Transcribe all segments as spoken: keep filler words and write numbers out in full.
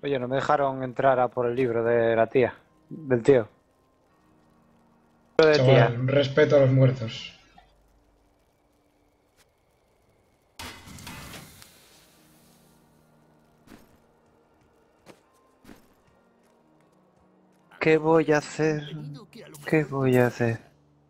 Oye, no me dejaron entrar a por el libro de la tía, del tío. Libro de Chaval, tía. un respeto a los muertos. ¿Qué voy a hacer? ¿Qué voy a hacer?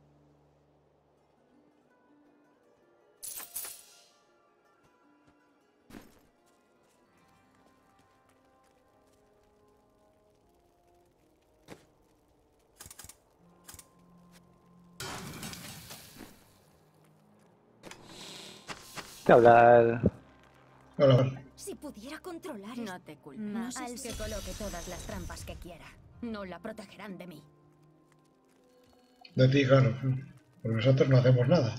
Te habla el... Hola. Si pudiera controlar... No te culpo. No No sé al si- que coloque todas las trampas que quiera. No la protegerán de mí. De ti, claro. Porque nosotros no hacemos nada.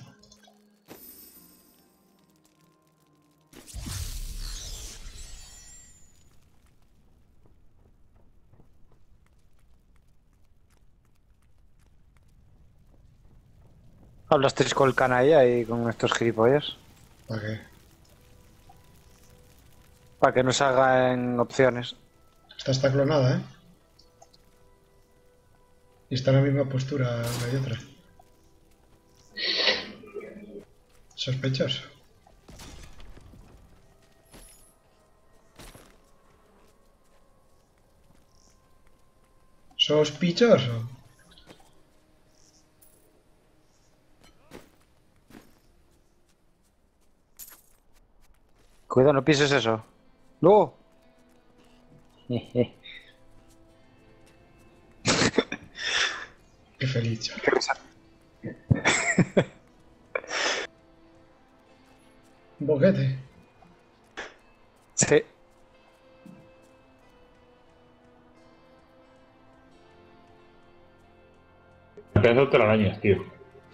Hablasteis con el canalla y con estos gilipollas. ¿Para qué? Para que nos hagan opciones. Esta está clonada, ¿eh? Y está en la misma postura una y otra. Sospechoso. Sospechoso. Cuidado, no pises eso. ¡No! Qué feliz, chaval. Qué risa. Un boquete. Sí. Pedazo de telarañas, tío.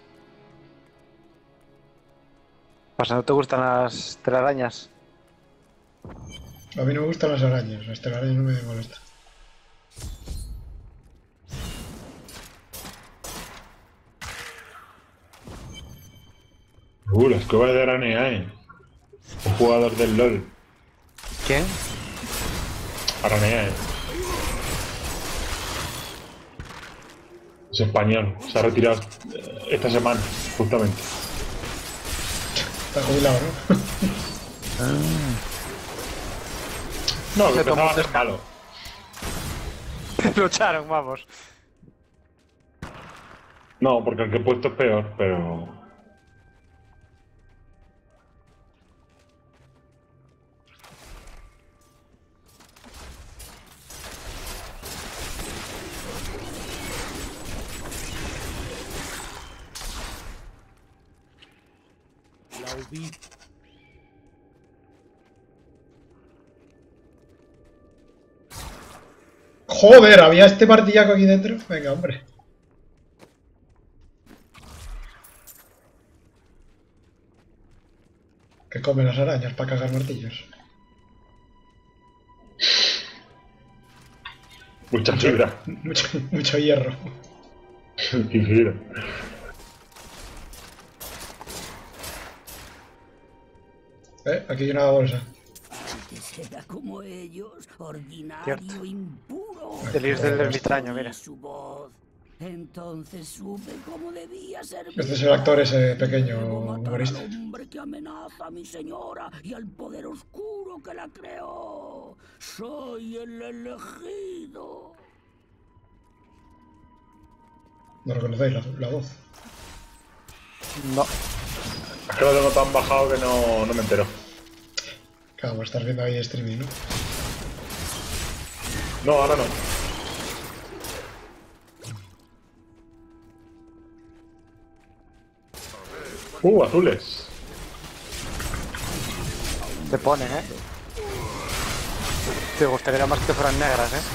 Pasa, ¿no te gustan las telarañas? A mí no me gustan las arañas. Las telarañas no me molestan. Uh, las cuevas de Araneae. Un jugador del LOL. ¿Quién? Araneae. Es español. Se ha retirado eh, esta semana, justamente. Está jubilado, ¿no? No, que Se tomó empezaba a un ser malo. Lo echaron, vamos. No, porque el que he puesto es peor, pero... La ubí. Joder, había este martillaco aquí dentro. Venga, hombre. Que comen las arañas para cagar martillos. Mucha fibra. Mucho, mucho hierro. Y fibra. Eh, aquí hay una bolsa. Antes era como ellos, ordinario, Cierto. impuro. El ir del Joder, ermitaño, mira. Oí su voz. Entonces supe cómo debía ser. Este es el actor ese pequeño Debo matar humorista. al hombre que amenaza a mi señora y al poder oscuro que la creó. Soy el elegido. No reconocéis la, la voz. No. Es que lo tengo tan bajado que no, no me entero. Claro, estás viendo ahí streaming, ¿no? No, ahora no. Uh, azules. Te ponen, ¿eh? Te gustaría más que fueran negras, ¿eh?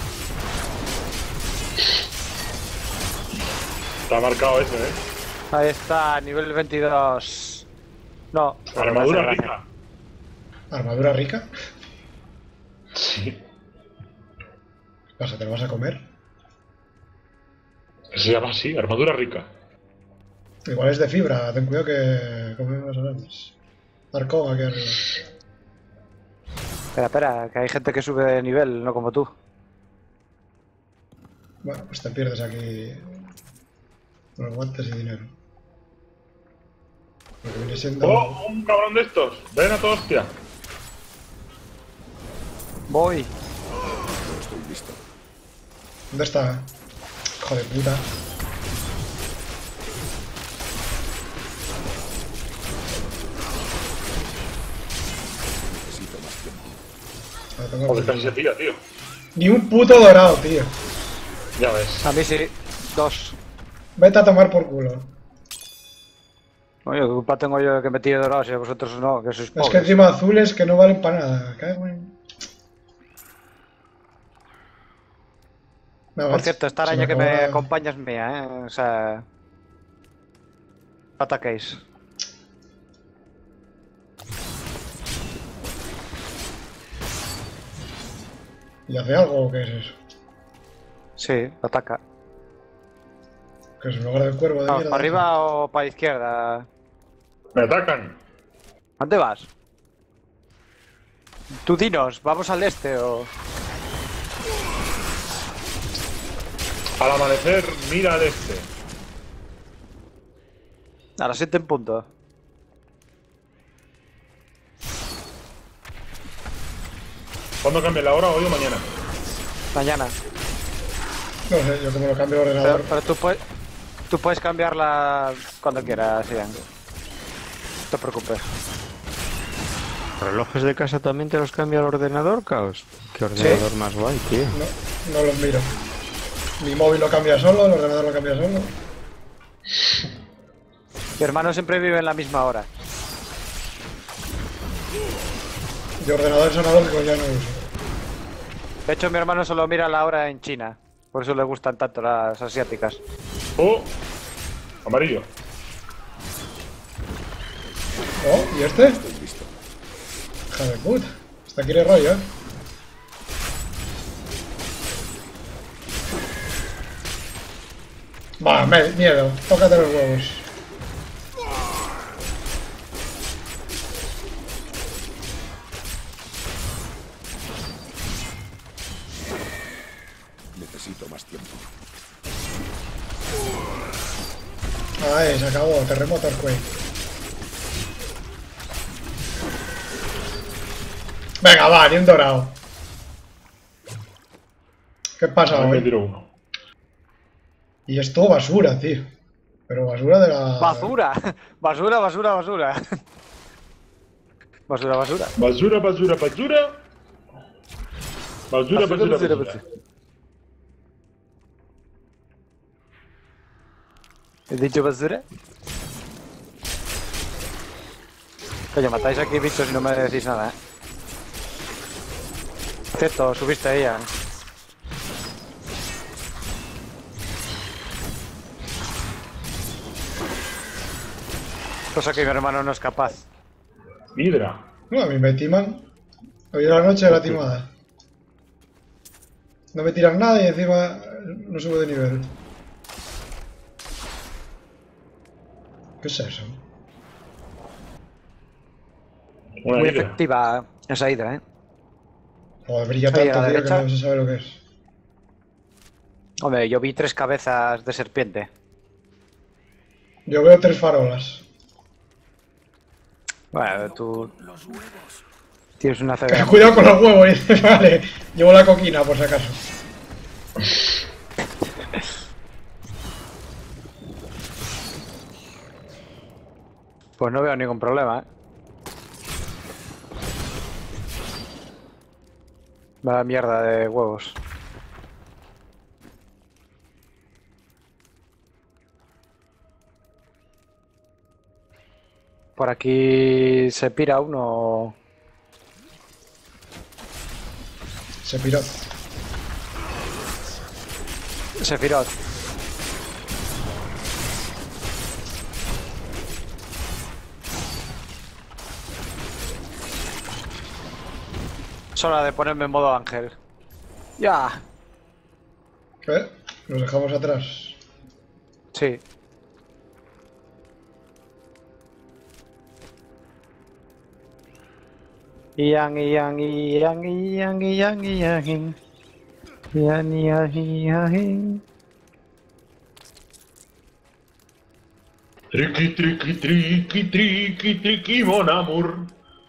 Está marcado ese, ¿eh? Ahí está, nivel veintidós. No. Armadura no me hace rica. gracia. ¿Armadura rica? Sí. ¿Qué pasa? ¿Te lo vas a comer? Se llama así, armadura rica. Igual es de fibra. Ten cuidado que comen las arañas. Arcón aquí arriba. Espera, espera, que hay gente que sube de nivel, no como tú. Bueno, pues te pierdes aquí los guantes y dinero. Lo que viene siendo... ¡Oh! ¡Un cabrón de estos! ¡Ven a tu hostia! Voy. ¿Dónde está? Hijo de puta. Ah, tengo Joder, que- casi se tira, tío. Ni un puto dorado, tío. Ya ves. A mí sí. Dos. Vete a tomar por culo. Oye, ¿qué culpa tengo yo de que me tire dorados y a vosotros no? Que sois Es pobres. que encima azules que no valen para nada. Cago en... No, Por macho, cierto, esta se araña que acabó me la- acompaña es mía, ¿eh? O sea... No ataquéis. ¿Y hace algo o qué es eso? Sí, ataca. Que es un hogar del cuervo de Vamos, mierda. ¿para arriba o para izquierda? ¡Me atacan! ¿Dónde vas? Tú dinos, ¿vamos al este o...? Al amanecer, mira al este. A las siete en punto. ¿Cuándo cambia la hora? ¿Hoy o mañana? Mañana. No sé, yo como lo cambio el Pero, ordenador. pero tú, puedes, tú puedes cambiarla cuando quieras, Ian. No te preocupes. ¿Relojes de casa también te los cambia el ordenador, Caos? ¿Qué ordenador más guay, tío? No, no los miro. Mi móvil lo cambia solo, el ordenador lo cambia solo. Mi hermano siempre vive en la misma hora. Y ordenador es analógico ya no uso. De hecho, mi hermano solo mira la hora en China. Por eso le gustan tanto las asiáticas. ¡Oh! Amarillo. Oh, ¿y este? Hija de puta. Esta quiere rollo, ¿eh? Va, me, miedo. Tócate los huevos. Necesito más tiempo. Ay, se acabó. Terremoto Earthquake. Venga, va, ni un dorado. ¿Qué pasa A mí me hoy? tiro uno. Y esto basura, tío. Pero basura de la... ¡Basura! ¡Basura, basura, basura! Basura, basura. Basura, basura, basura. Basura, basura, basura. ¿He dicho basura? Coño, matáis aquí bichos y no me decís nada, ¿eh? Cierto, subiste a ella. Cosa que mi hermano no es capaz. Hidra. No, a mí me timan. Hoy es la noche de la timada. No me tiran nada y encima no subo de nivel. ¿Qué es eso? Una Muy hidra. efectiva esa hidra, ¿eh? Joder, brilla Ahí, tanto, a la tío, que derecha. no se sabe lo que es. Hombre, yo vi tres cabezas de serpiente. Yo veo tres farolas. Bueno, tú tienes una C B. Que cuidado con los huevos, dices, vale. Llevo la coquina, por si acaso. Pues no veo ningún problema, ¿eh? Vaya mierda de huevos. Por aquí se pira uno. Se piró. Sephiroth. Es hora de ponerme en modo ángel. Ya. ¿Eh? Nos dejamos atrás. Sí. Ian, Ian, Ian, Ian, Ian, Ian. Ian, Ian, Ian. Triqui, triqui, triqui, triqui, triqui, mon amour.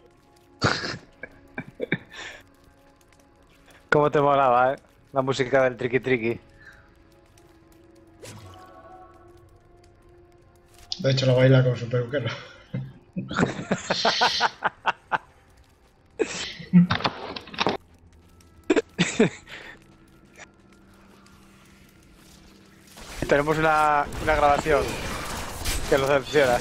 Cómo te molaba, eh. La música del triqui triqui. De hecho, lo baila con su peluquero. Tenemos una, una grabación que lo censura.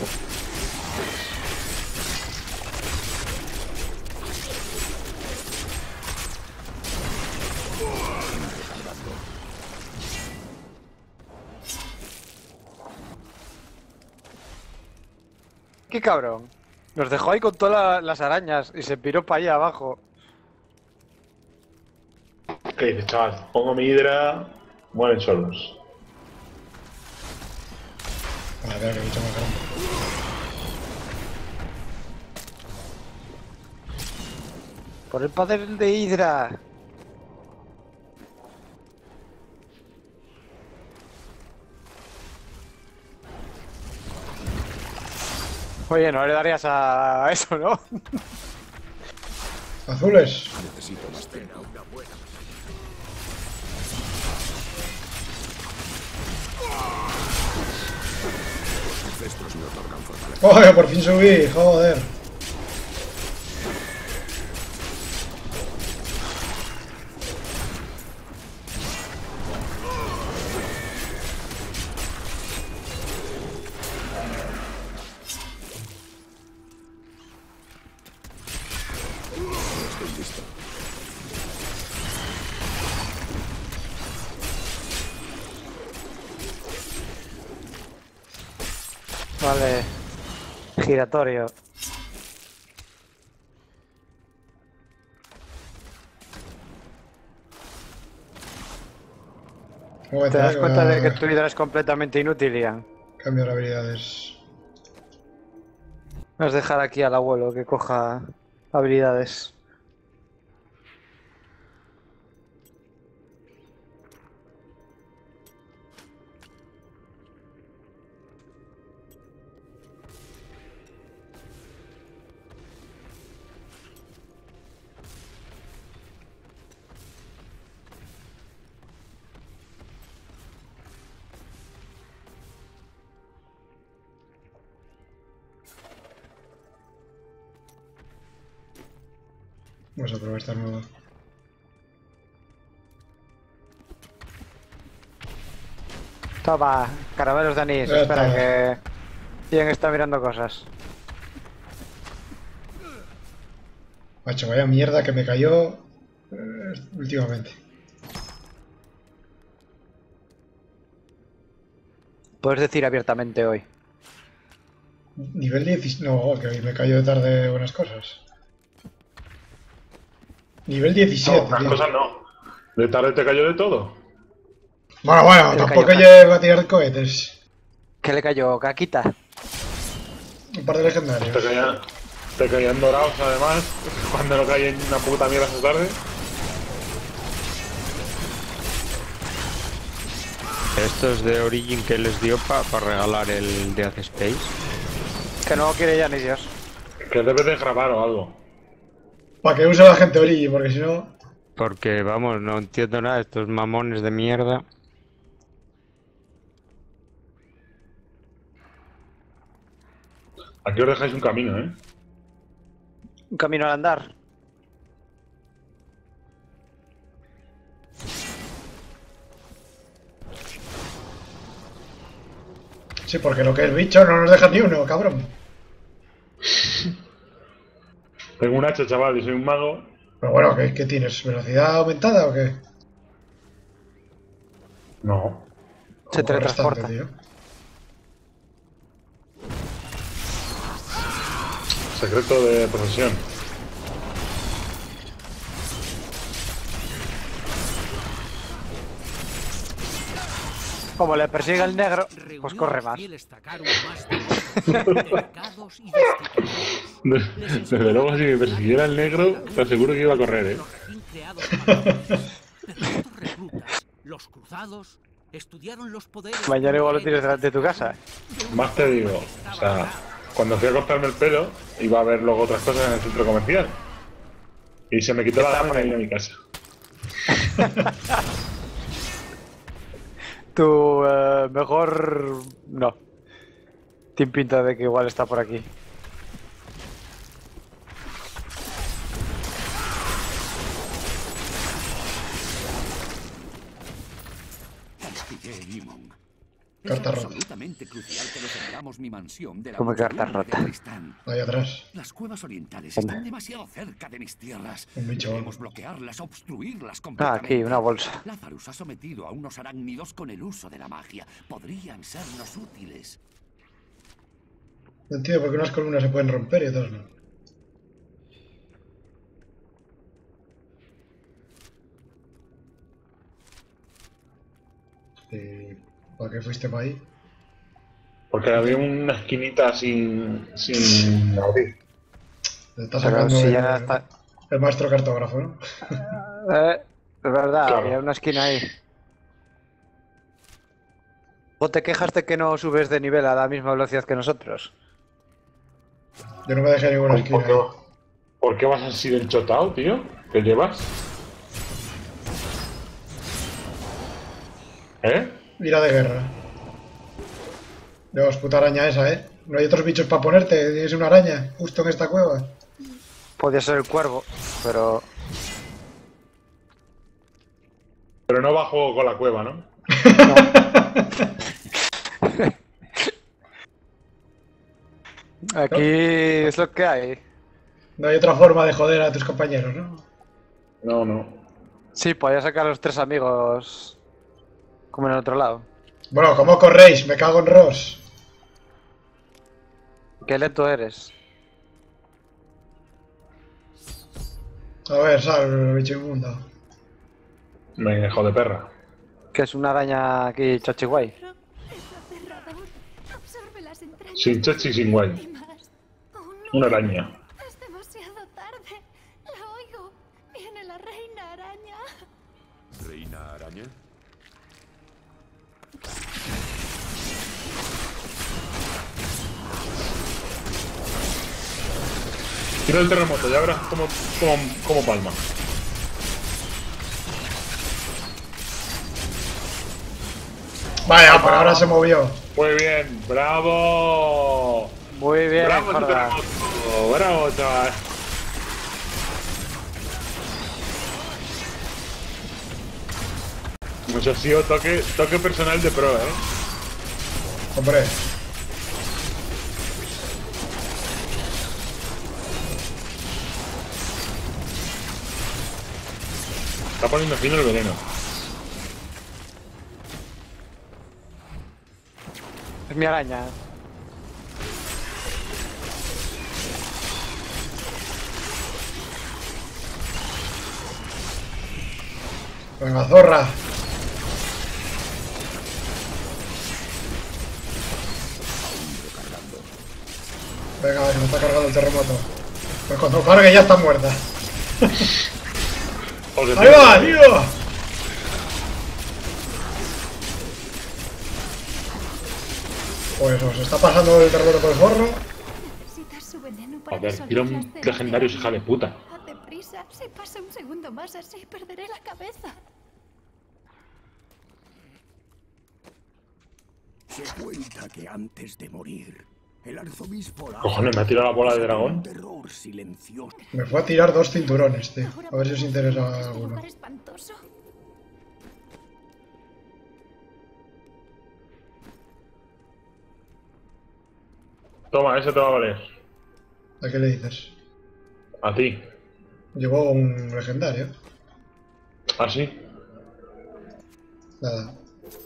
Qué cabrón. Nos dejó ahí con todas la- las arañas y se piró para allá abajo. ¿Qué dices, chaval? Pongo mi hidra, mueren solos. A ver, que bicho más grande. Por el poder de Hydra. Oye, no le darías a eso, ¿no? Azules. ¡Oye, por fin subí! ¡Joder! Vale. Giratorio. Un momento, ¿Te das eh, cuenta voy a de que tu Hydra es completamente inútil, Ian? cambiar habilidades. Vas a dejar aquí al abuelo que coja habilidades. Vamos a probar esta nueva. Toma, caramelos de anís. Ya Espera, está. que Ian está mirando cosas. Macho, vaya mierda que me cayó eh, últimamente. Puedes decir abiertamente hoy. Nivel diecisiete. No, que hoy me cayó de tarde unas cosas. Nivel No, diecisiete. unas tío. cosas no. De tarde te cayó de todo. Bueno, bueno, Le tampoco cayó. llevo a tirar cohetes. ¿Qué le cayó? ¿Caquita? Un par de Te legendarios. caían, te caían dorados además, cuando no caen una puta mierda esta tarde. Estos de Origin que les dio para regalar el Death Space. Que no quiere ya ni Dios. Que debes de grabar o algo. Para que use la gente Origi, porque si no. Porque, vamos, no entiendo nada, estos mamones de mierda. Aquí os dejáis un camino, ¿eh? Un camino al andar. Sí, porque lo que es bicho no nos deja ni uno, cabrón. Tengo un hacha, chaval, y soy un mago. Pero bueno, ¿qué, qué tienes? ¿Velocidad aumentada o qué? No. Se Como teletransporta. restante, tío. Secreto de profesión. Como le persigue el negro, pues corre más. Fieles tacaron más de delicados y destituidos. Desde luego, si me persiguiera el negro, te aseguro que iba a correr, ¿eh? Los recién creados patrones. Pero estos reclutas, los cruzados, estudiaron los poderes. Mañana igual lo tienes delante de tu casa. Más te digo, o sea, cuando fui a cortarme el pelo, iba a ver luego otras cosas en el centro comercial. Y se me quitó la gana y me vine a mi casa. Tu eh, mejor... no. Tiene pinta de que igual está por aquí. Es Carta rota. absolutamente crucial que defendamos mi mansión de la Como carta muchedumbre rota. de Tristán. Ahí atrás. Las cuevas orientales ¿Dónde? están demasiado cerca de mis tierras. Un bicho. Debemos bloquearlas, obstruirlas Ah, completamente. aquí, una bolsa. Lazarus ha sometido a unos arácnidos con el uso de la magia. Podrían sernos útiles. No entiendo por qué unas columnas se pueden romper y otras no. ¿Y para qué fuiste para ahí? Porque había una esquinita sin, sin abrir. Te está Pero sacando si el, ya está... el maestro cartógrafo, ¿no? Eh, es verdad, Claro. había una esquina ahí. ¿O te quejas de que no subes de nivel a la misma velocidad que nosotros? Yo no me dejé ninguna ¿Por esquina qué, ahí. ¿Por qué vas así del chotao, tío? ¿Qué llevas? ¿Eh? Ira de guerra. Dios, puta araña esa, ¿eh? No hay otros bichos para ponerte, tienes una araña justo en esta cueva. Podía ser el cuervo, pero... Pero no bajo con la cueva, ¿no? Aquí es lo que hay. No hay otra forma de joder a tus compañeros, ¿no? No, no. Sí, podía sacar a los tres amigos como en el otro lado. Bueno, ¿cómo corréis? Me cago en Ross. Qué lento eres. A ver, sal, bicho inmundo. Me hijo de perra. Que es una araña aquí chachiguay. Es aterrador. Absorbe las entrañas. Sin chachi y sin y guay. más. Oh, no. Una araña. Es demasiado tarde. La oigo. Viene la reina araña. ¿Reina araña? Tiro el terremoto, ya verás cómo, cómo, cómo palma. Vaya, por ahora se movió. Muy bien, bravo. Muy bien, Bravo, ese Jordan. terremoto. Bravo, chaval. Pues ha sido toque, toque personal de pro, ¿eh? Hombre, Está poniendo fino el veneno. Es mi araña. venga, zorra. Venga, que me está cargando el terremoto. Pues cuando cargue ya está muerta. Joder, ¡Ahí va, tío! Pues os está pasando el terremoto por el forro. Necesitas su veneno para Joder, disolver tira las un células legendario, de hija de puta. Hazte prisa. Si pasa un segundo más así, perderé la cabeza. Se cuenta que antes de morir, el arzobispo la Cojones, me ha tirado la bola de dragón. un terror silencioso. Me fue a tirar dos cinturones, tío. Ahora A ver si os interesa podemos ir a este alguno. lugar espantoso. Toma, ese te va a valer. ¿A qué le dices? A ti. Llevó un legendario. ¿Ah, sí? Nada.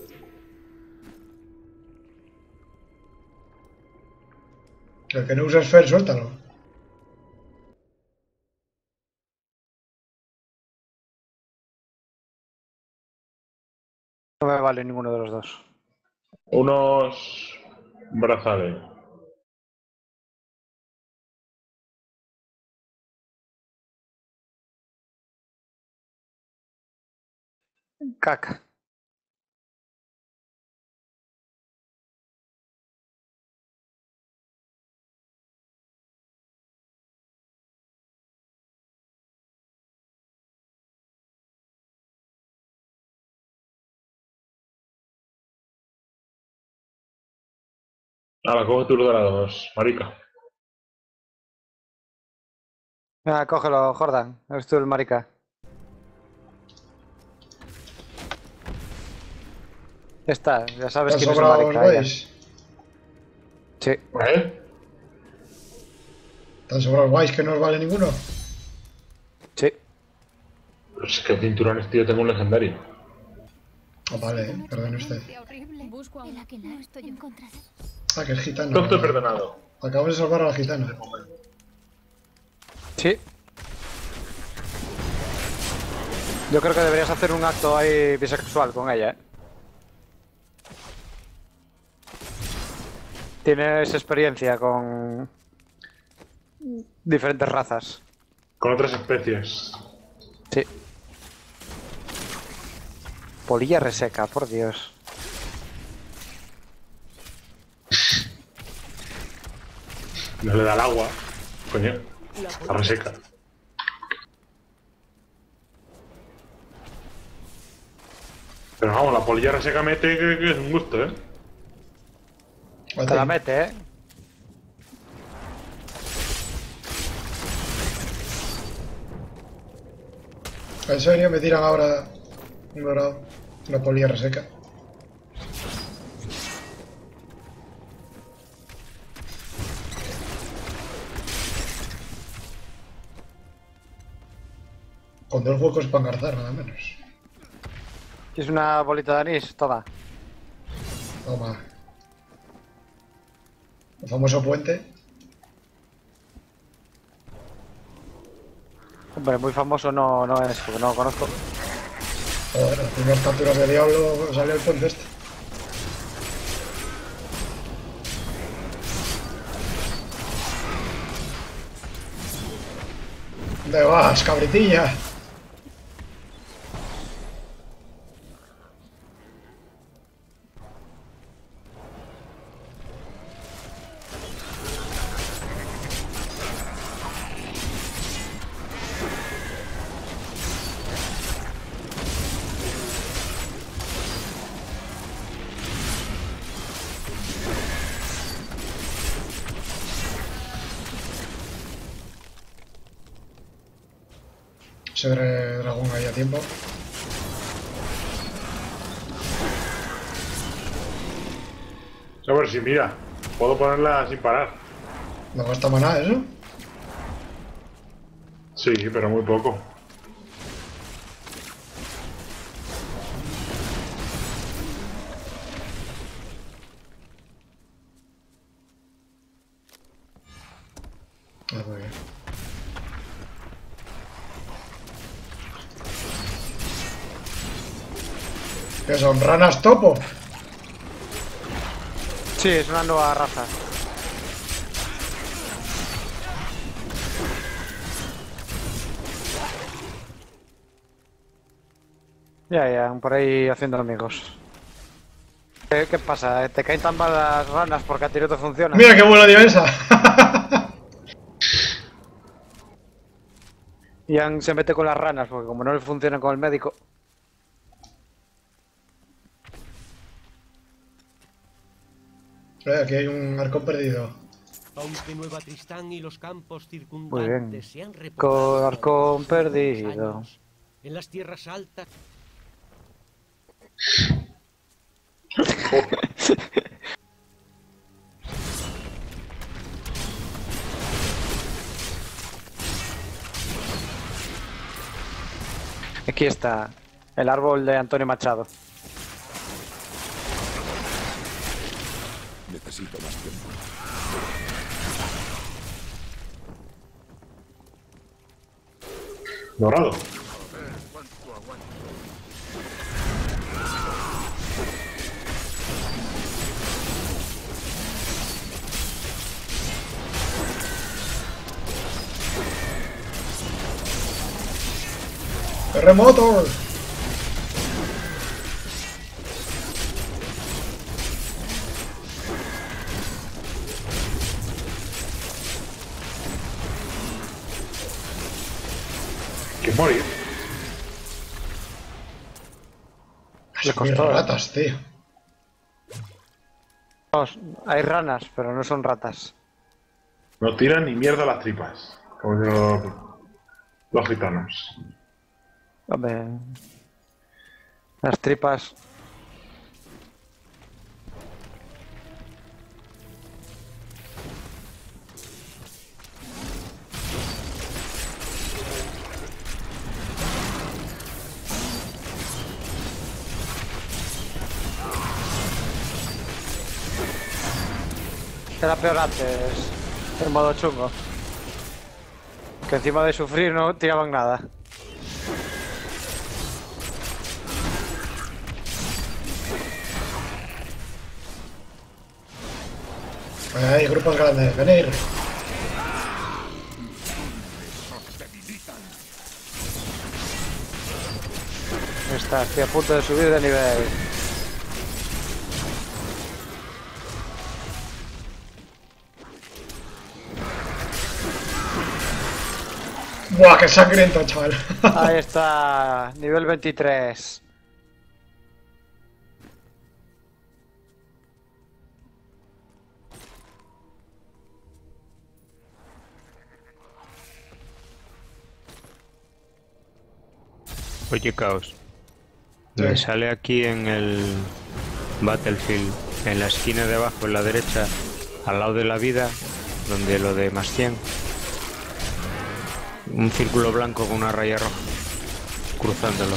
El que no usa Sphere, suéltalo. No me vale ninguno de los dos. Unos brazales. Caca. Ahora, coge tus dorados, marica. Venga, cógelo, Jordan. Eres tú el marica. Ya está, ya sabes ¿Te han quién es el sobrado marica. los ya. guays? Sí, ¿Eh? ¿Te han sobrado los guays que no os vale ninguno? sí. Es que cinturones, tío, tengo un legendario. Ah, vale, eh, perdone usted. Horrible. Busco a El una. aquelarre no estoy encontrado. Ah, que es gitano. No estoy perdonado. Acabamos de salvar a la gitana. Sí. Yo creo que deberías hacer un acto ahí bisexual con ella, ¿eh? Tienes experiencia con diferentes razas. Con otras especies. Sí. Polilla reseca, por Dios. No le da el agua. Coño. La reseca. Pero vamos, la polilla reseca mete que, que es un gusto, ¿eh? Te la mete, ¿eh? ¿En serio me tiran ahora un dorado? Una polilla reseca. Con dos huecos para engarzar, nada menos. Es una bolita de anís, toma. Toma. El famoso puente. Hombre, muy famoso no, no es, porque no lo conozco. Joder, las primeras capturas de diablo salió el puente este. ¿Dónde vas, cabritilla? Ese dra- dragón ahí a tiempo. A ver si mira, puedo ponerla sin parar. No gasta maná eso. Sí, pero muy poco. Ah, muy bien. ¿Qué son? ¿Ranas topo? Sí, es una nueva raza. Ya, ya, por ahí haciendo amigos. ¿Qué, qué pasa? ¿Te caen tan mal las ranas porque a ti no te funciona? ¡Mira qué buena esa! Ian se mete con las ranas porque como no le funciona con el médico. Eh, aquí hay un arco perdido. Aunque Nueva Tristán y los campos Muy bien. circundantes se han repoblado Con arcón durante los perdido. años, en las tierras altas Aquí está el árbol de Antonio Machado. Necesito más tiempo. Dorado. ¡Terremoto! morir. Le Son costó, ¿eh? ratas, tío. Vamos, hay ranas, pero no son ratas. No tiran ni mierda las tripas. Como dicen los gitanos. Hombre, las tripas. Era peor antes, en modo chungo. Que encima de sufrir no tiraban nada. Hay grupos grandes, venir. Está, estoy a punto de subir de nivel. Buah, qué sangriento, chaval. Ahí está, nivel veintitrés. Oye, Caos. Sí. Me sale aquí en el Battlefield, en la esquina de abajo, en la derecha, al lado de la vida, donde lo de más cien. Un círculo blanco con una raya roja, cruzándolo.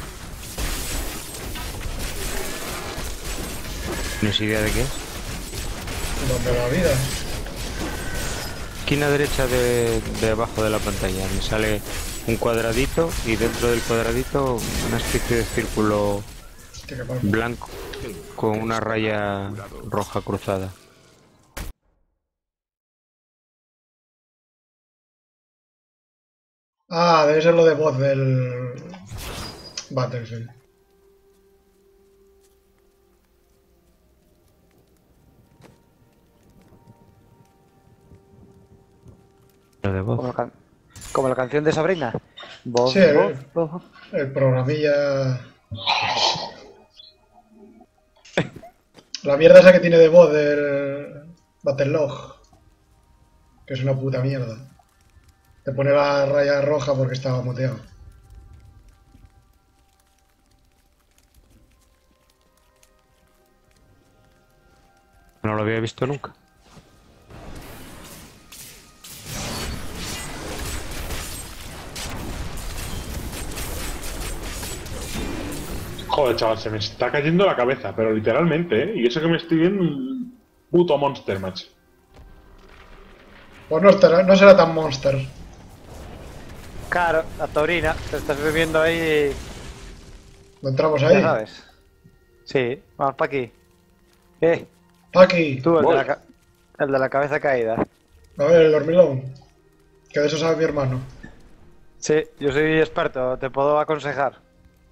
¿Tienes idea de qué es? Donde la vida. Esquina derecha de, de abajo de la pantalla, me sale un cuadradito y dentro del cuadradito una especie de círculo Hostia, qué mal. blanco con una raya roja cruzada. Ah, debe ser lo de voz del Battlefield. Lo de Como voz. la, can- como la canción de Sabrina. Voz, Sí, voz, eh. voz. El programilla... La mierda esa que tiene de voz del Battlelog. Que es una puta mierda. Te pone la raya roja porque estaba muteado. No lo había visto nunca. Joder, chaval, se me está cayendo la cabeza, pero literalmente, ¿eh? Y eso que me estoy viendo un puto monster, macho. Pues no, estará, no será tan monster. Claro, la taurina, te estás bebiendo ahí, ¿No entramos ya ahí? sabes. Sí, vamos para aquí. Eh, Aquí. tú, el de, Voy. la, ca- el de la cabeza caída. A ver, el dormilón. Que de eso sabe mi hermano. Sí, yo soy experto, te puedo aconsejar.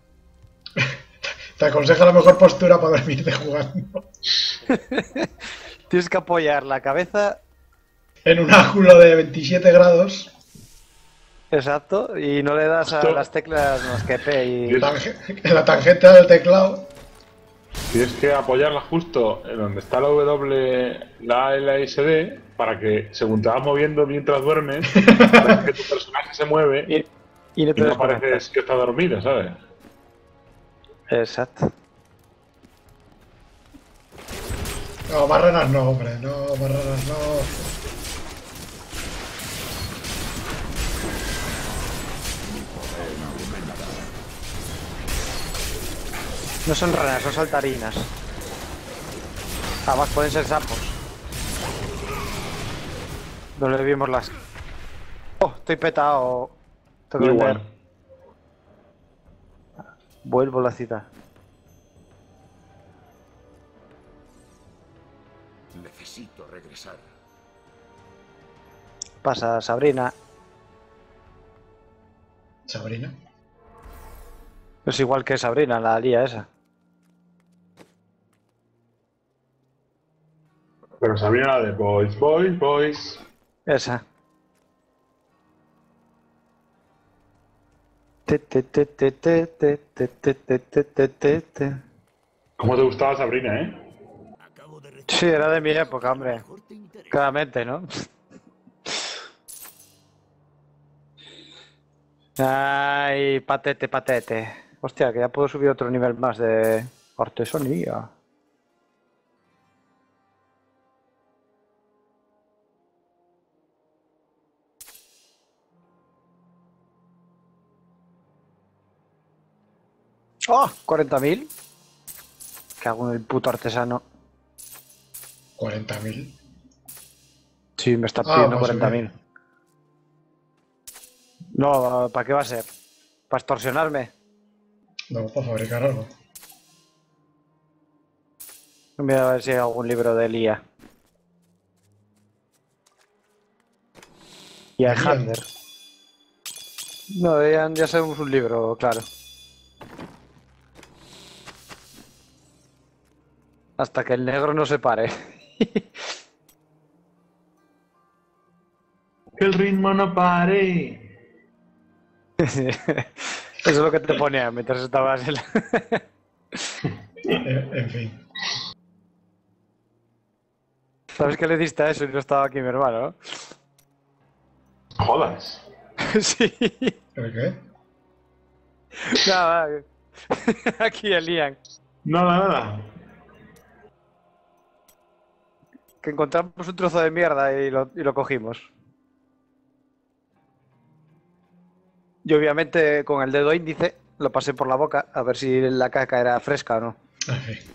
Te aconseja la mejor postura para dormirte jugando. Tienes que apoyar la cabeza, En un ángulo de veintisiete grados. exacto, y no le das a Esto- las teclas más que P y... Tange- en la tangente del teclado. Tienes que apoyarla justo en donde está la W, la A y la S D, para que según te vas moviendo mientras duermes, ves que tu personaje se mueve Y, y no y te no desconectas. pareces que está dormido, ¿sabes? Exacto. No, más ranas no, hombre. No, más ranas no. No son ranas, son saltarinas. Además pueden ser sapos. No le vimos las... Oh, estoy petado. Tengo que Igual. vender. Vuelvo a la cita. Necesito regresar. Pasa Sabrina. Sabrina. Es igual que Sabrina, la lía esa. Pero Sabrina la de Boys, Boys, Boys. Esa. Te, te, te, te, te, te, te, te, te, te, te, te, te. ¿Cómo te gustaba Sabrina, eh? Sí, era de mi época, hombre. Claramente, ¿no? Ay, patete, patete. Hostia, que ya puedo subir otro nivel más de artesanía. ¡Oh! ¿cuarenta mil? ¿Qué hago en el puto artesano? cuarenta mil. Sí, me está Ah, pidiendo para cuarenta subir. mil. No, ¿para qué va a ser? ¿Para extorsionarme? No, para fabricar algo. Voy a ver si hay algún libro de Lía. Y ¿De Alexander. No, ya, ya sabemos un libro, claro. Hasta que el negro no se pare. Que el ritmo no pare. Eso es lo que te ponía mientras estabas en la... En, en fin. ¿Sabes que le diste a eso y no estaba aquí mi hermano, no? Jodas. Sí. ¿Pero qué? Nada, aquí el Ian. Nada, nada. Que encontramos un trozo de mierda y lo, y lo cogimos. Y obviamente con el dedo índice lo pasé por la boca a ver si la caca era fresca o no. En fin.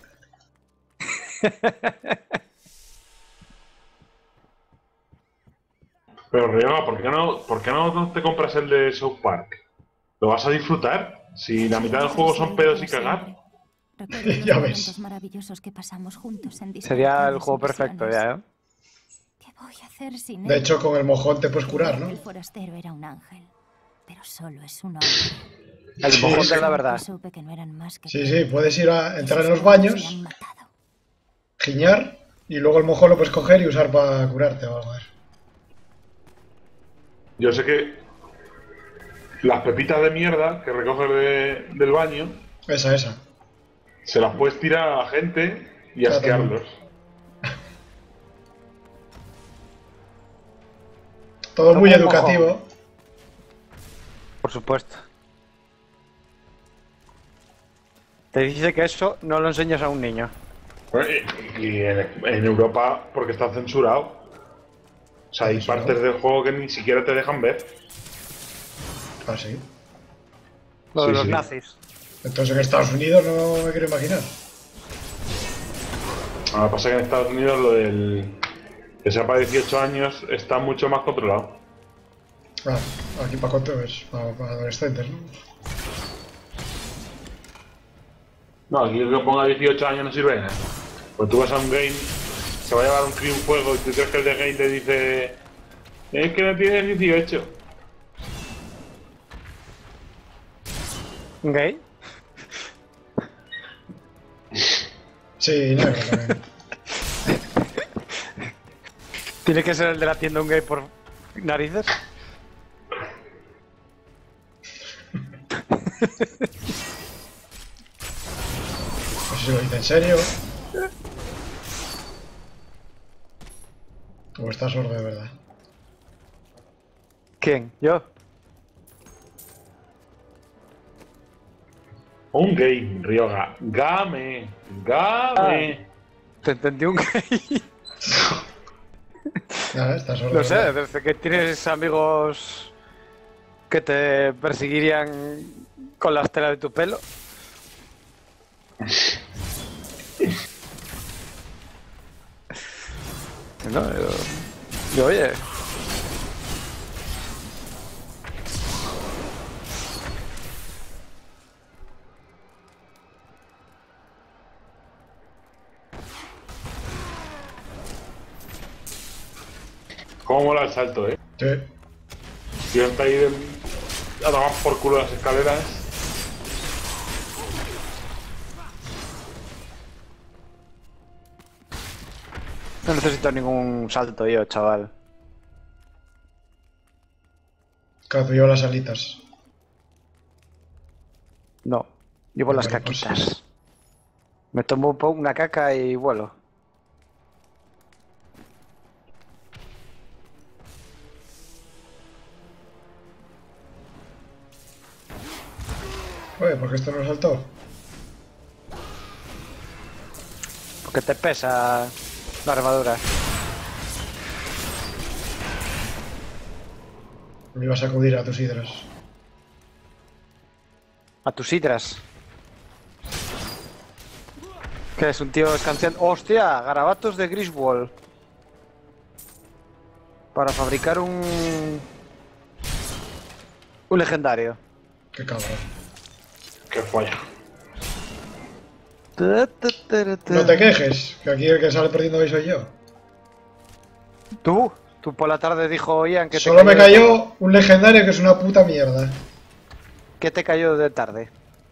Pero Rioga, ¿por qué no, por qué no te compras el de South Park? ¿Lo vas a disfrutar? Si la mitad del juego son pedos y cagar. Ya ves. Maravillosos que pasamos juntos en Sería el juego perfecto ya, ¿eh? ¿Qué voy a hacer sin De él? hecho, con el mojón te puedes curar, ¿no? El forastero era un ángel, pero solo es un hombre. El Sí, mojón sí. de la verdad. Supe que no eran más que Sí, sí, puedes ir a entrar en los baños, Se han matado. giñar, y luego el mojón lo puedes coger y usar para curarte o algo así. Yo sé que las pepitas de mierda que recoges de- del baño Esa, esa. se las puedes tirar a la gente y Claro. asquearlos. Todo muy Como un educativo. mojón. Por supuesto. Te dice que eso no lo enseñas a un niño. Bueno, Y, y en, en Europa, porque está censurado. O sea, hay Censurado. partes del juego que ni siquiera te dejan ver. Ah, sí. Lo de Sí, los sí. nazis. Entonces en Estados Unidos no me quiero imaginar. Ahora pasa que en Estados Unidos lo del que sea para dieciocho años está mucho más controlado. Ah, aquí para cuánto es, para, para adolescentes, ¿no? No, aquí que ponga dieciocho años no sirve de nada. Pues tú vas a un game, se va a llevar un crío un juego y tú crees que el de game te dice es que no tienes dieciocho. ¿Gay? Sí, negro también. ¿Tiene que ser el de la tienda un gay por narices? Pues si lo dice en serio. O estás sordo de verdad. ¿Quién? ¿Yo? Un game, Ryoga. Game. Game. Te entendí un gay. Nada, estás sordo. No de sé, verdad. desde que tienes amigos que te perseguirían con la estela de tu pelo. No, yo, yo, oye, Cómo mola el salto, eh. Sí. Tío, está ahí de... a tomar por culo las escaleras. no necesito ningún salto yo, chaval. Cazuyo las alitas. No, llevo las Vale, pues. caquitas. Me tomo un po- una caca y vuelo. Oye, ¿por qué esto no saltó? Porque te pesa la armadura. Me ibas a acudir a tus hidras. A tus hidras. ¿Qué es? Un tío escanciando. ¡Hostia! Garabatos de Griswold. Para fabricar un... Un legendario. Qué cabrón. Qué folla. No te quejes, que aquí el que sale perdiendo hoy soy yo. ¿Tú? Tú por la tarde dijo Ian que te Solo me de- cayó un legendario que es una puta mierda. ¿Qué te cayó de tarde?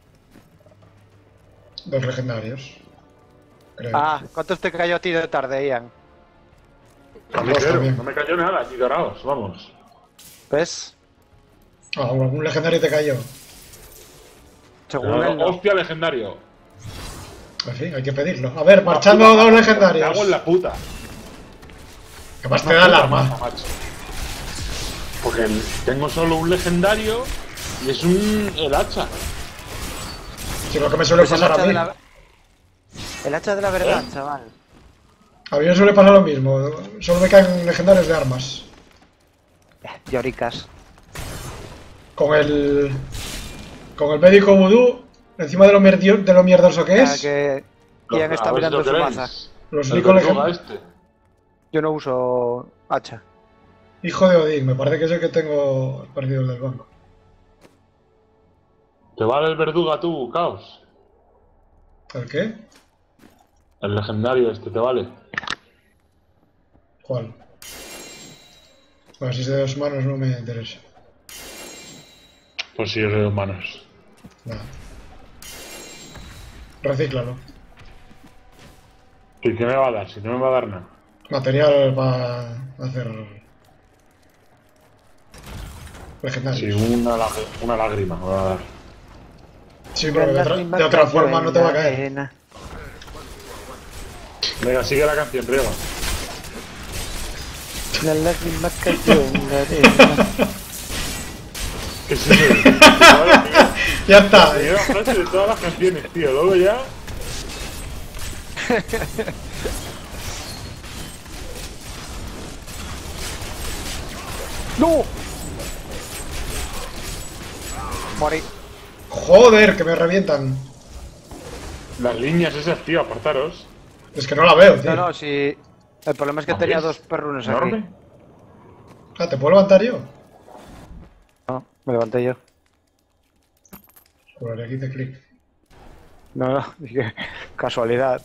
Dos legendarios. Creo. Ah, ¿cuántos te cayó a ti de tarde, Ian? A mí Dos cero, también. no me cayó nada, ni dorados, vamos. ¿Ves? Ah, algún legendario te cayó. Según él, no. Hostia, legendario. En fin, hay que pedirlo. A ver, marchando dos Me hago legendarios. en la puta. ¿Qué más te Una da el puta arma? maza, macho. Porque tengo solo un legendario y es un... el hacha. Si lo que me suele Pues el pasar hacha a de mí. la... El hacha de la verdad, ¿Eh? chaval. A mí me suele pasar lo mismo. Solo me caen legendarios de armas. Lloricas. Con el... Con el médico vudú, encima de lo, mierdio- de lo mierdoso que Ah, es, que Ian A está ver si mirando lo su queréis. maza. los El únicos verduga legendarios... este. Yo no uso hacha. Hijo de Odín, me parece que es el que tengo perdido el del banco. ¿Te vale el verduga tú, Caos? ¿El qué? El legendario este, ¿te vale? ¿Cuál? Bueno, si es de dos manos no me interesa. Pues sí, es de dos manos. Nada. Recíclalo. ¿Y qué me va a dar? Si no me va a dar nada. Material para hacer... Sí, legendarios. una, lag- una lágrima me va a dar. Sí, pero de otra, de otra forma no te va a caer. Venga, sigue la canción, Riego. La lágrima cayó en la arena. ¿Qué es eso? Vale, tío. Ya está. Primera frase de todas las canciones, tío. Luego ya... ¡No! Morí. Joder, que me revientan. Las líneas esas, tío, apartaros. Es que no la veo, tío. No, no, si... El problema es que ¿Ah, tenía ves? dos perrunos ¿Enorme? aquí. Ah, ¿te puedo levantar yo? No, me levanté yo. Juraría que hice clic. No, no, dije, casualidad.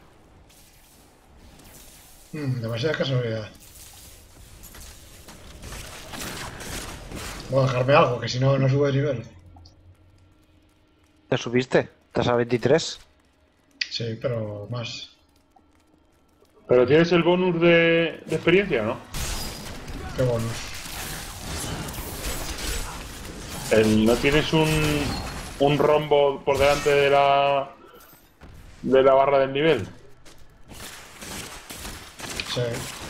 Mm, demasiada casualidad. Voy a dejarme algo, que si no, no subo de nivel. ¿Te subiste? ¿Estás a veintitrés? Sí, pero más. ¿Pero tienes el bonus de, de experiencia o no? Qué bonus. El, ¿No tienes un, un rombo por delante de la de la barra del nivel? Sí.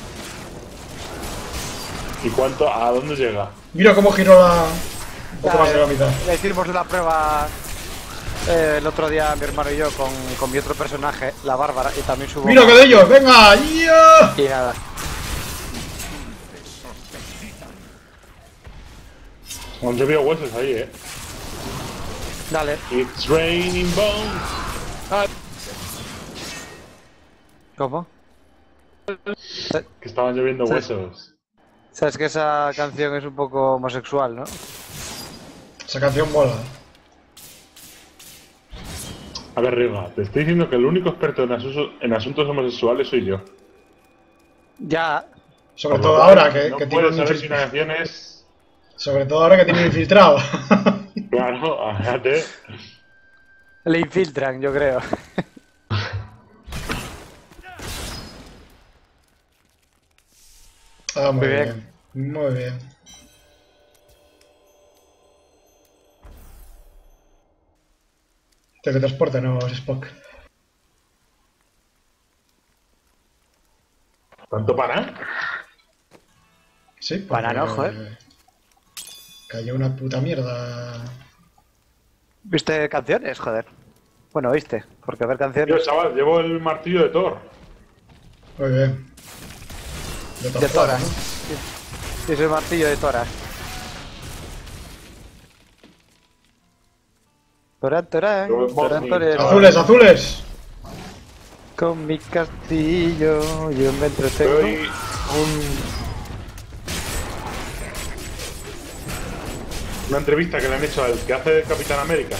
¿Y cuánto? ¿A dónde llega? Mira cómo giró la... Un poco más de la mitad. Le hicimos la prueba eh, el otro día mi hermano y yo con, con mi otro personaje, la Bárbara, y también subo. ¡Mira que de ellos! ¡Venga! ¡Ya! Y nada. Han llovido huesos ahí, eh. Dale. It's raining bones. Ah, ¿Cómo? que estaban lloviendo Sí. huesos. Sabes que esa canción es un poco homosexual, ¿no? Esa canción mola. A ver, Riga, te estoy diciendo que el único experto en, asu- en asuntos homosexuales soy yo. Ya. Sobre Por lo todo cual, ahora que, no que tiene puedo un saber si una infiltrado. canción es... Sobre todo ahora que tiene un infiltrado. Claro, fíjate. Le infiltran, yo creo. Ah, muy Muy bien. bien. Muy bien. Teletransporte, no es Spock. ¿Tanto para? Sí, Para no, porque joder. Cayó una puta mierda. ¿Viste canciones? Joder. Bueno, viste, porque ver Tío, canciones chaval, llevo el martillo de Thor. Muy bien. De, de Thor, toras. ¿no? Sí, es el martillo de toras. Torán, torán, Yo en torán, Bosnia, torán. chaval. Azules, azules. Con mi castillo yo me entretengo. Soy un... Una entrevista que le han hecho al que hace de Capitán América.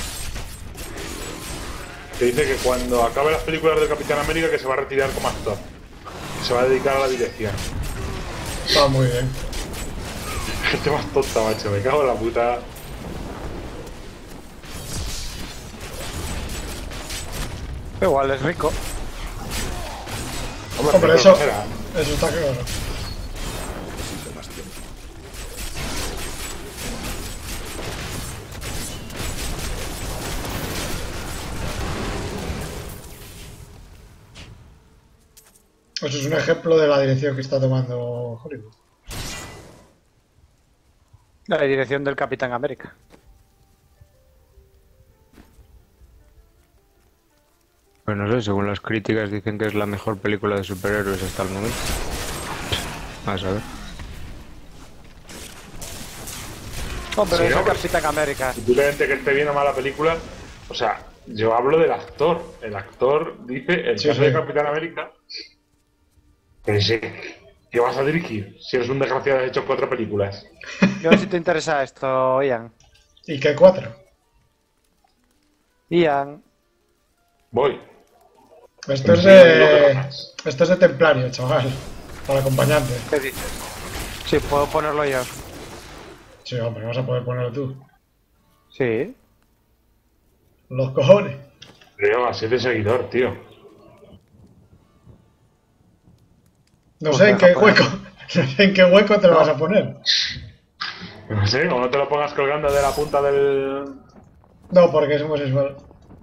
Que dice que cuando acabe las películas de Capitán América que se va a retirar como actor. Que se va a dedicar a la dirección. Está muy bien. Gente más tonta, macho. Me cago en la puta. Igual es rico. Hombre, Hombre, pero eso, no será. eso está claro. Necesito más tiempo. Eso es un ejemplo de la dirección que está tomando Hollywood. La dirección del Capitán América. Pues no sé, según las críticas dicen que es la mejor película de superhéroes hasta el momento. Vamos a ver. Hombre, Sí, es el hombre. Capitán América. Simplemente que esté bien o mala película. O sea, yo hablo del actor. El actor dice, el Sí, caso sí. de Capitán América. Que sí, ¿qué vas a dirigir? Si eres un desgraciado y has hecho cuatro películas. Yo a ver si te interesa esto, Ian. ¿Y qué cuatro? Ian. Esto Voy. es Sí, lo que de. hagas. Esto es de templario, chaval. Para acompañante. ¿Qué dices? Sí, puedo ponerlo yo. Sí, hombre, vas a poder ponerlo tú. Sí. Los cojones. Tío, así de seguidor, tío. No Pues sé en deja qué ponerlo. hueco. No sé en qué hueco te lo vas a poner. No sé, como no te lo pongas colgando de la punta del... No, porque es homosexual.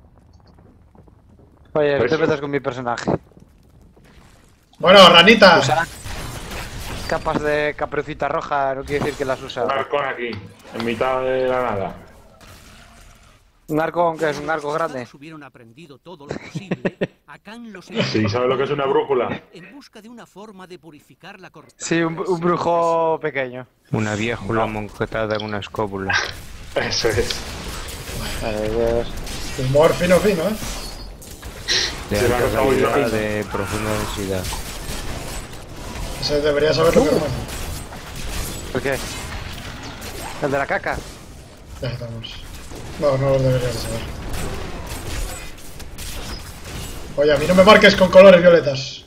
Oye, Por ¿qué te eso. metes con mi personaje? Bueno, ranita. Usar capas de caperucita roja no quiere decir que las usa. Un arcón aquí, en mitad de la nada. Un arco, que es un arco grande. Todos hubieron aprendido todo lo posible. Akan los Sí, ¿sabes lo que es una brújula? en busca de una forma de purificar la corrupción. Sí, un, un brujo pequeño. Una viejula monquetada en una escóbula. Eso es. Ay, Dios. Humor fino, fino, ¿eh? De Se me ha alta cortado calidad, ya. de profunda densidad. Ese debería saberlo, mi hermano. ¿Por qué? ¿El de la caca? Ya estamos. No, no lo deberías de saber. Oye, a mí no me marques con colores violetas.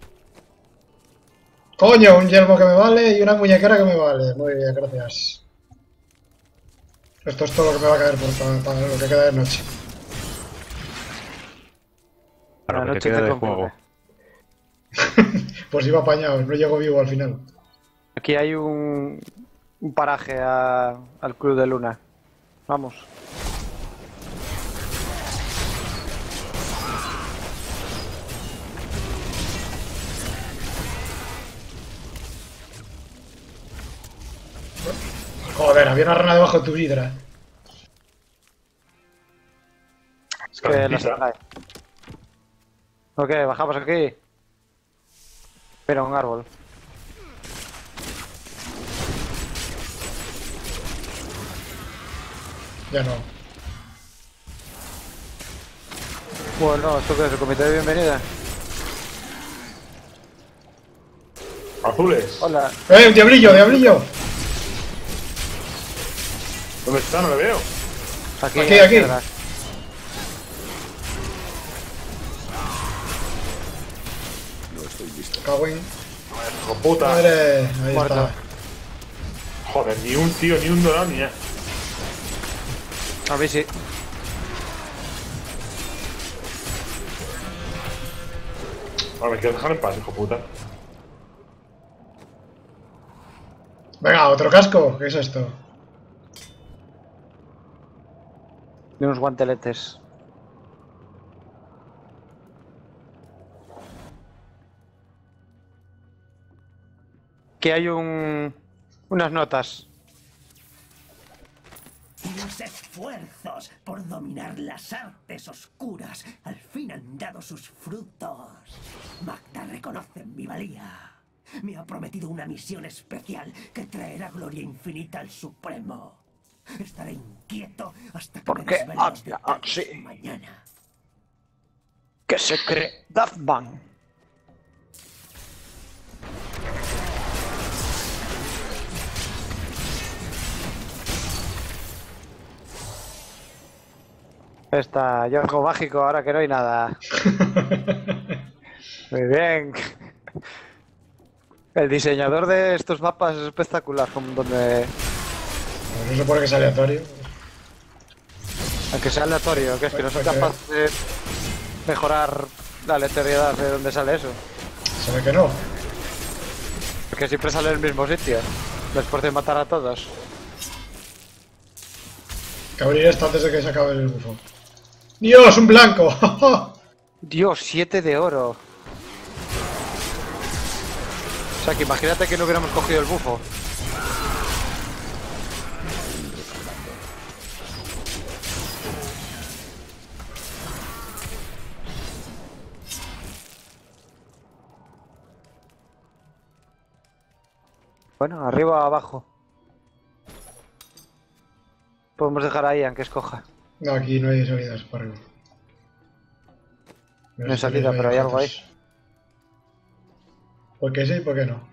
Coño, un yelmo que me vale y una muñequera que me vale. Muy bien, gracias. Esto es todo lo que me va a caer por, para, para lo que queda de noche. Para La lo que te noche queda te de concluye. juego. Pues iba apañado, no llego vivo al final. Aquí hay un, un paraje a- al Club de Luna. Vamos. Joder, había una rana debajo de tu hidra. Es que las Calentita. atrae. Ok, bajamos aquí. Mira, un árbol. Ya no. Bueno, ¿esto qué es? ¿El comité de bienvenida? Azules. Hola. ¡Eh, diablillo, diablillo! ¿Dónde está? No le veo. Aquí, Aquí, a la aquí. izquierda. No estoy listo. Cagüín. Hijo puta. Madre, ahí Muerto. está. Joder, ni un tío, ni un dorado, ni nada. A mí sí. Ahora me quieres dejar en paz, hijo puta. Venga, otro casco. ¿Qué es esto? De unos guanteletes. Aquí hay un... unas notas. Los esfuerzos por dominar las artes oscuras al fin han dado sus frutos. Magda reconoce mi valía. Me ha prometido una misión especial que traerá gloria infinita al Supremo. Estaré inquieto hasta que ¿Por me qué desvele los habla detalles así? mañana. ¿Qué se cree Dazban? Está yo algo mágico ahora que no hay nada. Muy bien. El diseñador de estos mapas es espectacular, como donde... No se supone que es aleatorio. Aunque sea aleatorio, que es que no soy capaz de mejorar la aleatoriedad de donde sale eso. Se ve que no. Porque siempre sale en el mismo sitio, después de matar a todos. Que abrir esto antes de que se acabe el bufo. ¡Dios, un blanco! Dios, siete de oro. O sea que imagínate que no hubiéramos cogido el bufo. Bueno, arriba o abajo. Podemos dejar ahí aunque escoja. No, aquí no hay salidas para arriba. No hay salida, pero hay algo ahí. ¿Por qué sí y por qué no?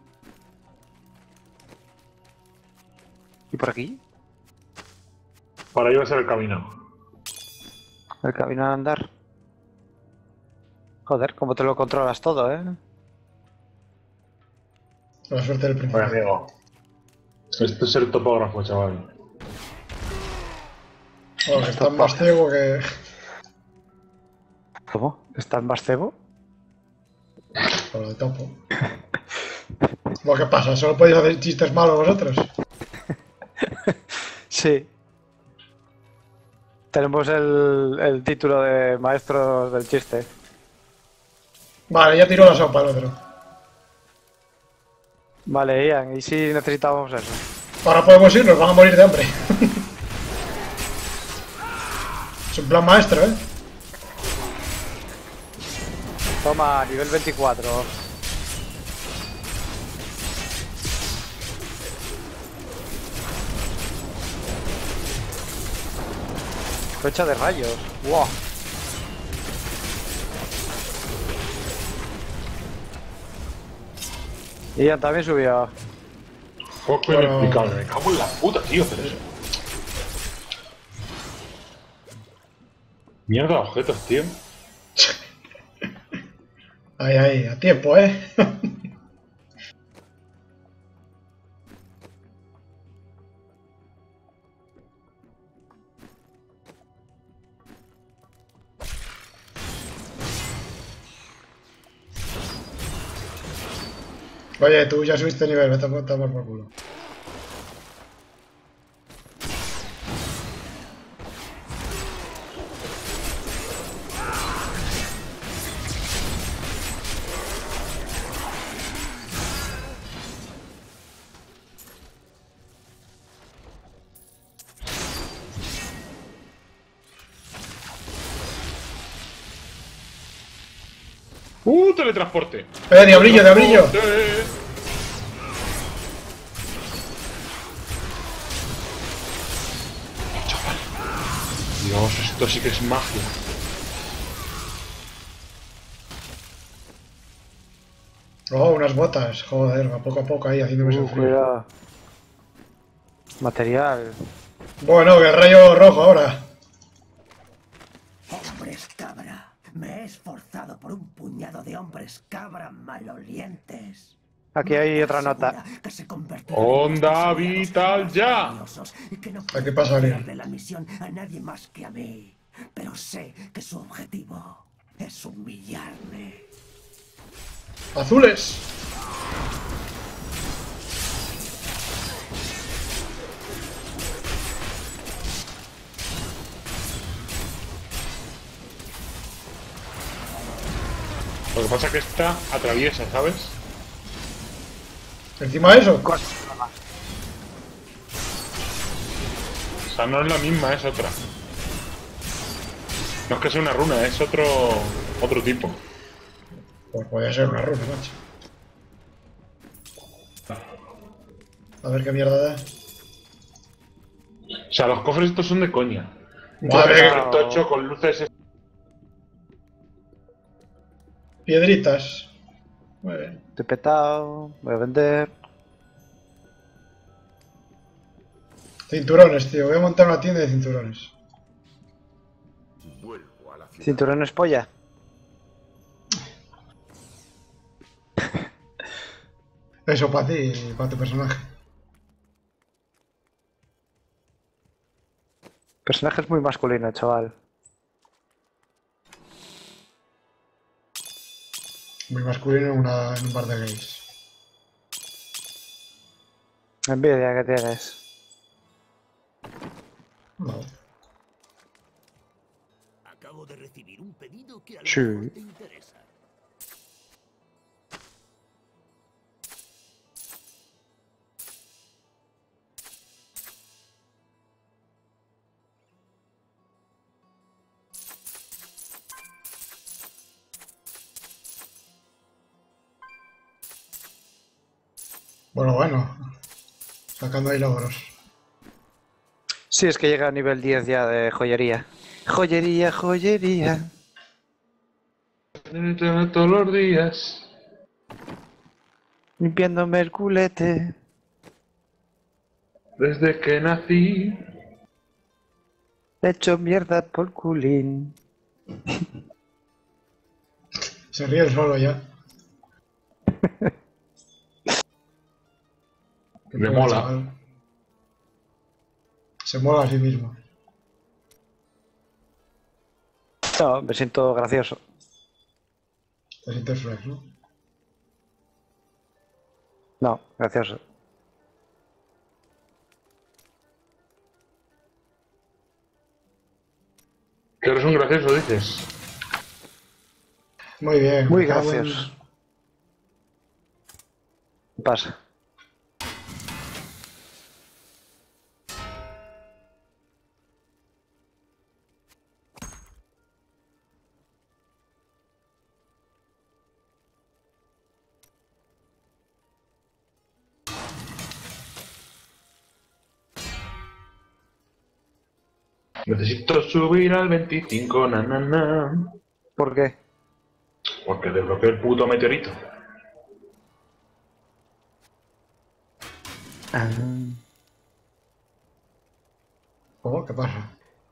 ¿Y por aquí? Para ahí va a ser el camino. El camino al andar. Joder, cómo te lo controlas todo, ¿eh? La suerte del principio. Oye, amigo. Esto es el topógrafo, chaval. Oh, que está más ciego que... ¿Cómo? ¿Estás más cebo? Por lo de topo. ¿Cómo qué pasa? ¿Solo podéis hacer chistes malos vosotros? Sí. Tenemos el, el título de maestros del chiste. Vale, ya tiró la sopa al otro. Vale, Ian, ¿y si necesitábamos eso? Ahora podemos irnos, van a morir de hambre. Es un plan maestro, ¿eh? Toma, nivel veinticuatro. Flecha de rayos. Wow. Ian también subió. Poco Bueno. inexplicable, me cago en la puta, tío, pero eso. Mierda de objetos, tío. Ahí, ahí, a tiempo, ¿eh? Oye, tú ya subiste nivel, vete a tomar por culo. ¡Uh, teletransporte! ¡Eh, diabrillo, diabrillo! ¡Eh! Chaval. Dios, esto sí que es magia. Oh, unas botas. Joder, a poco a poco ahí, haciéndome Uh, sufrir. cuidado. Material. Bueno, que el rayo rojo ahora. Hombres cabra. Me he esforzado por un puñado de hombres cabra malolientes. Aquí hay otra nota. Asegura que se convertirán en Onda nuestros vital aliados ya. valiosos y que no Aquí pueden pasa alguien. confiarle la misión a nadie más que a mí. Pero sé que su objetivo es humillarme. ¡Azules! Lo que pasa es que esta atraviesa, ¿sabes? Encima de eso. Cosas. O sea, no es la misma, es otra. No es que sea una runa, es otro otro tipo. Pues podría ser una runa, macho. A ver qué mierda da. O sea, los cofres estos son de coña. Madre, Un tocho con luces. piedritas. Muy bien. Estoy petado. Voy a vender. Cinturones, tío. Voy a montar una tienda de cinturones. Vuelvo a la ciudad. Cinturones polla. Eso para ti y para tu personaje. Personaje es muy masculino, chaval. Muy masculino en, una, en un bar de gays. Envidia que tienes. No. Acabo de recibir un pedido que a lo Sí. mejor te interesa. Bueno, bueno. Sacando ahí logros. Sí, es que llega a nivel diez ya de joyería. Joyería, joyería. Todos los días. Limpiándome el culete. Desde que nací. Le echo mierda por culín. Se ríe el solo ya. Qué Le pobre mola. chaval. Se mola a sí mismo. No, me siento gracioso. Te sientes flex, ¿no? No, gracioso. Que eres un gracioso, dices. Muy bien. Muy me cago en- gracioso. ¿Qué pasa? Necesito subir al veinticinco, na na na. ¿Por qué? Porque desbloqueé el puto meteorito. Oh, ¿qué pasa?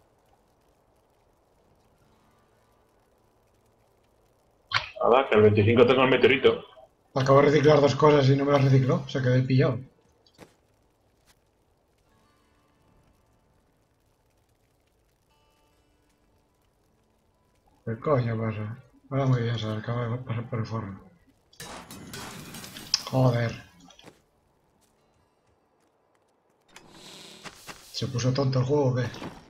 Nada, que el veinticinco tengo el meteorito. Acabo de reciclar dos cosas y no me las recicló. Se quedé pillado. ¿Qué coño pasa? Ahora muy bien, se acaba de pasar por el forro. Joder. ¿Se puso tonto el juego o qué?